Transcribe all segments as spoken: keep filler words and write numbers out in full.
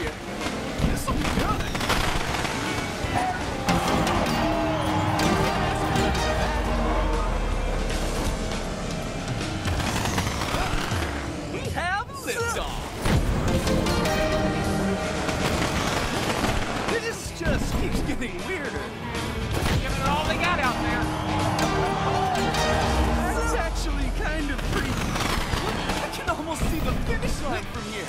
you. This'll be good. We have liftoff. This just keeps getting weirder. Giving it all they got out there. That's actually kind of pretty. I can almost see the finish line from here.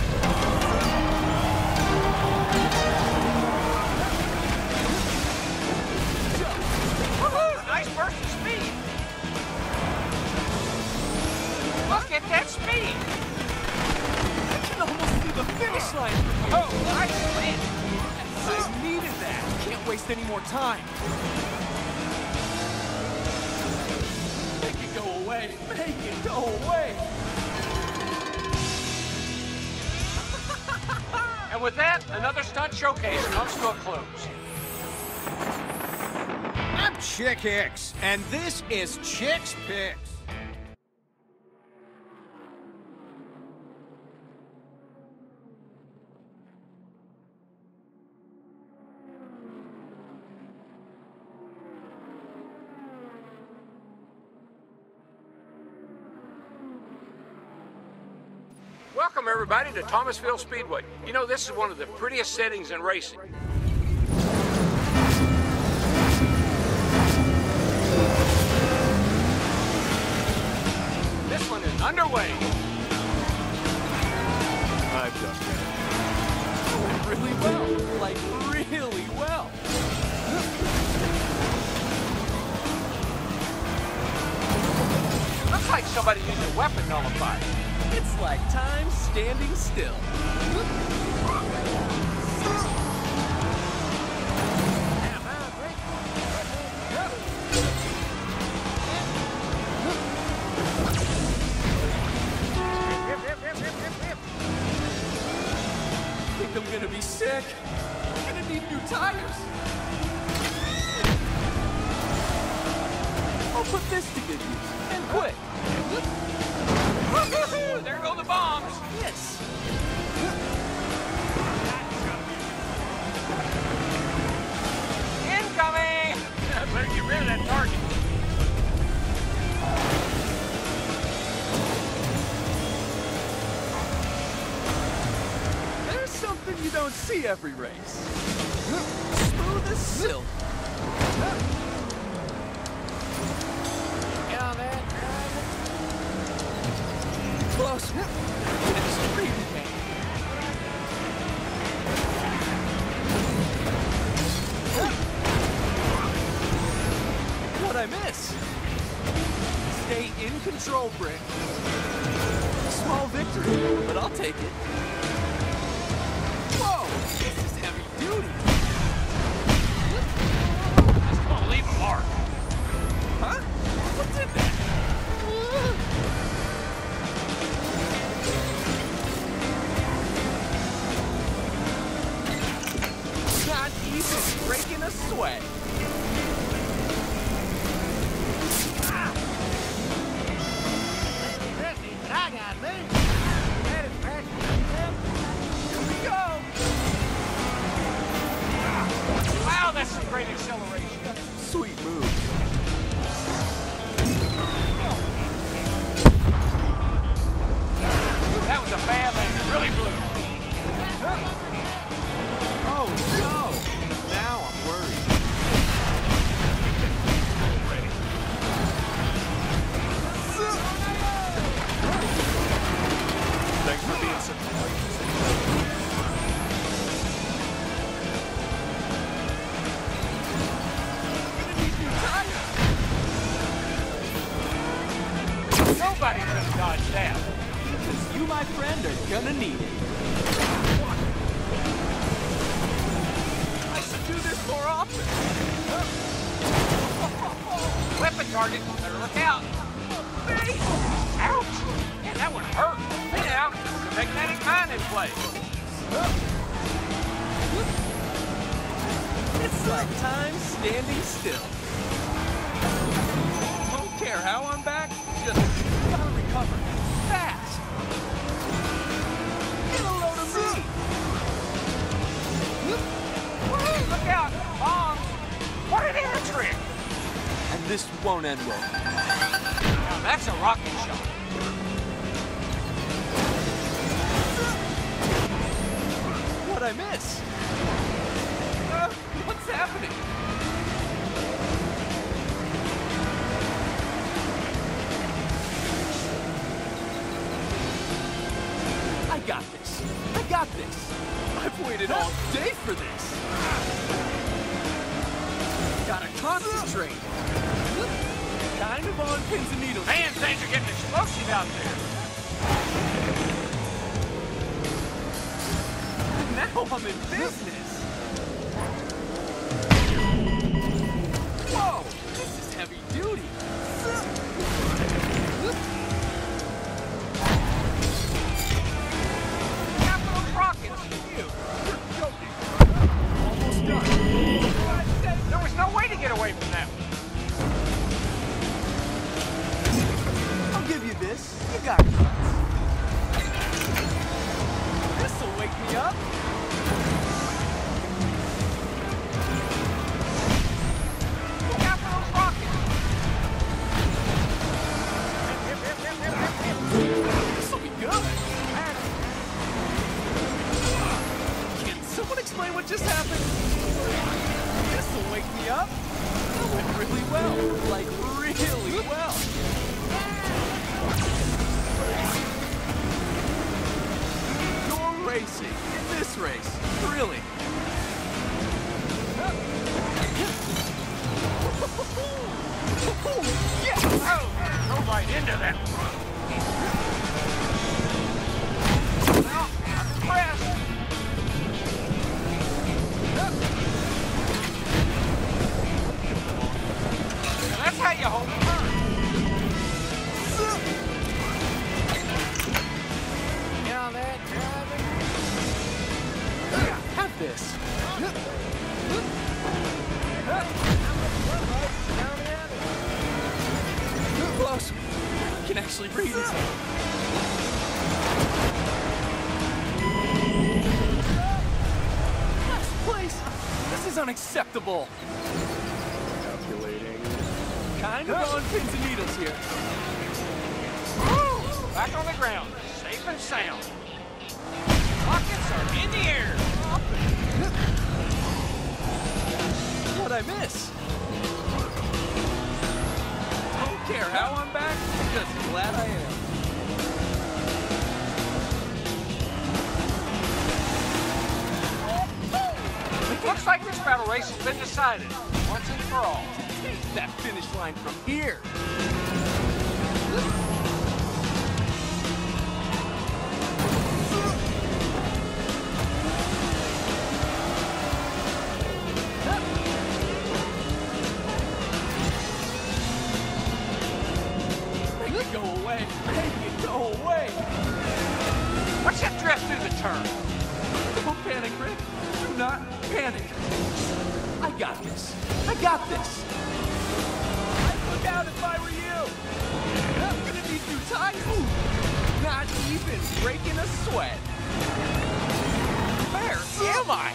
Woohoo! Nice burst of speed. Look at that speed. I can almost see the finish line from here. Oh, nice land. I needed that. Can't waste any more time. Make it go away. Make it go away. And with that, another stunt showcase comes to a close. I'm Chick Hicks, and this is Chick's Picks. Welcome, everybody, to Thomasville Speedway. You know, this is one of the prettiest settings in racing. This one is underway. I've done that. Really well. Like, really well. Looks like somebody used a weapon nullifier. It's like time standing still. I think I'm gonna be sick. I'm gonna need new tires. I'll put this to good use and quit. There go the bombs. Yes. Incoming! Better get rid of that target. There's something you don't see every race. Smooth as silk. Get on that. Close. Extreme pain. What'd I miss? Stay in control, Brick. Small victory, but I'll take it. Whoa! This is heavy duty. It's gonna leave a mark. Huh? What did that? Not even breaking a sweat. Ah. I got me. Here we go. Wow, that's some great acceleration. Sweet move. That was a bad landing. Really blew. Oh no! Now I'm worried. Thanks for being so Nobody's gonna dodge that. Because you, my friend, are gonna need it. I should do this more often. Weapon target. Better look out. Face! Ouch! Man, that one hurt. Hey now, magnetic mine in play. It's like time standing still. Don't care how I'm back, just gotta recover fast. Get a load of me. This won't end well. Now that's a rocket shot. What'd I miss? Uh, what's happening? I got this. I got this. I've waited all day for this. Gotta concentrate. Kind of on pins and needles. Man, things are getting explosive out there. Now I'm in business. Whoa, this is heavy duty. Capital rockets. You, you're joking. Almost done. There was no way to get away from that. I'll give you this. You got guts. This'll wake me up. Capital rockets. This'll be good. Can someone explain what just happened? This'll wake me up. That went really well. Like, really well. You're racing in this race. Thrilling. Yes! Oh, go right into that. Well, I'm impressed. Now that's how you hold a turn. Now that driving. Have this. Too close. I can actually read it. Last place. This is unacceptable. Calculating. Kind of on pins and needles here. Woo! Back on the ground, safe and sound. Rockets are in the air. What'd I miss? Don't care how I'm back. Just glad I am. Looks like this battle race has been decided once and for all. Take that finish line from here. Make it go away. Make it go away. Watch that drift through the turn. Don't panic, Rick. Do not panic. I got this. I got this. I'd look out if I were you. I'm gonna need new tires. Not even breaking a sweat. Where am I?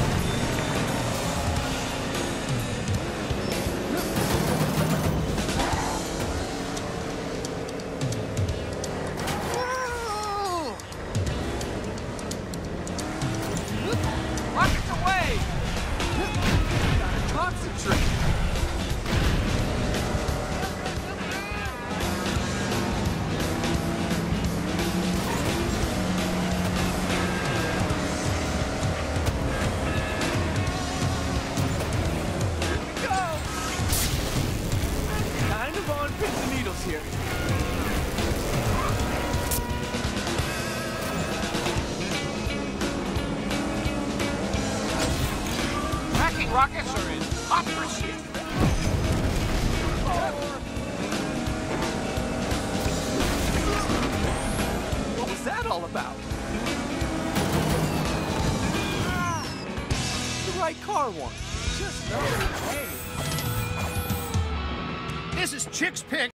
Rockets away! Gotta concentrate. Here we go. Kind of on pins and needles here. Tracking rockets are in hot pursuit. What was that all about? The right car won. Just know, hey. This is Chick's Pick.